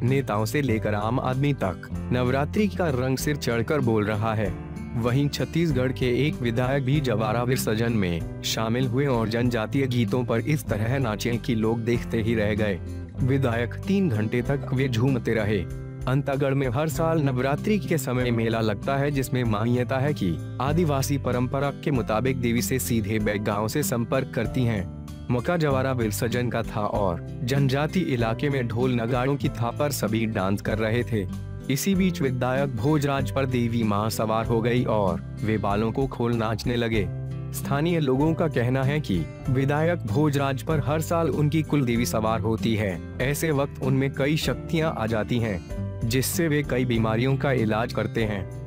नेताओं से लेकर आम आदमी तक नवरात्रि का रंग सिर चढ़कर बोल रहा है। वहीं छत्तीसगढ़ के एक विधायक भी जवारा विसर्जन में शामिल हुए और जनजातीय गीतों पर इस तरह नाचे कि लोग देखते ही रह गए। विधायक 3 घंटे तक वे झूमते रहे। अंतागढ़ में हर साल नवरात्रि के समय मेला लगता है, जिसमें मान्यता है कि आदिवासी परंपरा के मुताबिक देवी से सीधे बैगांव से संपर्क करती हैं। मौका जवारा विसर्जन का था और जनजाति इलाके में ढोल नगाड़ों की थाप पर सभी डांस कर रहे थे। इसी बीच विधायक भोजराज पर देवी मां सवार हो गई और वे बालों को खोल नाचने लगे। स्थानीय लोगों का कहना है कि विधायक भोजराज पर हर साल उनकी कुलदेवी सवार होती है। ऐसे वक्त उनमें कई शक्तियां आ जाती हैं, जिससे वे कई बीमारियों का इलाज करते हैं।